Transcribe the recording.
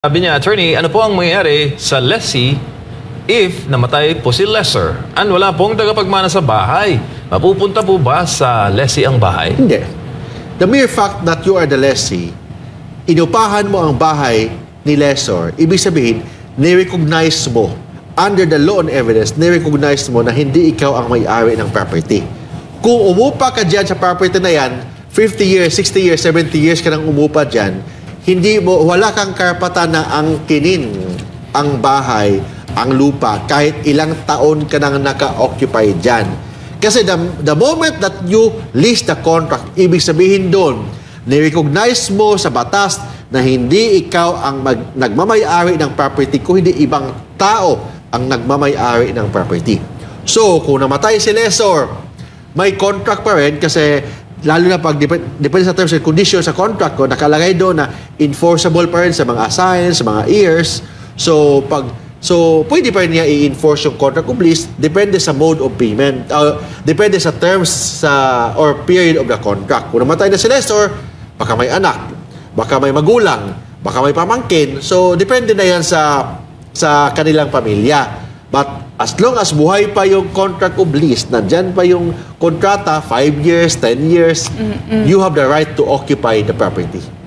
Sabi niya, attorney, ano po ang mangyayari sa lessee if namatay po si lessor and wala pong tagapagmana sa bahay? Mapupunta po ba sa lessee ang bahay? Hindi. The mere fact that you are the lessee, inupahan mo ang bahay ni lessor, ibig sabihin, ni-recognize mo, under the law and evidence, ni-recognize mo na hindi ikaw ang may-ari ng property. Kung umupa ka dyan sa property na yan, 50 years, 60 years, 70 years ka nang umupa dyan, wala kang karapatan na angkinin ang bahay, ang lupa, kahit ilang taon ka nang naka-occupy dyan. Kasi the moment that you lease the contract, ibig sabihin doon, ni-recognize mo sa batas na hindi ikaw ang nagmamay-ari ng property, kung hindi ibang tao ang nagmamay-ari ng property. So, kung namatay si lessor, may contract pa rin kasi lalo na pag depende sa terms and conditions sa contract ko, nakalagay doon na enforceable pa rin sa mga assigns, sa mga years. So, pwede pa rin niya i-enforce yung contract of lease, depende sa mode of payment, depende sa terms or period of the contract. Kung namatay na si lessor, baka may anak, baka may magulang, baka may pamangkin. So, depende na yan sa kanilang pamilya. But as long as buhay pa yung contract of lease, nandyan pa yung kontrata, 5 years, 10 years, you have the right to occupy the property.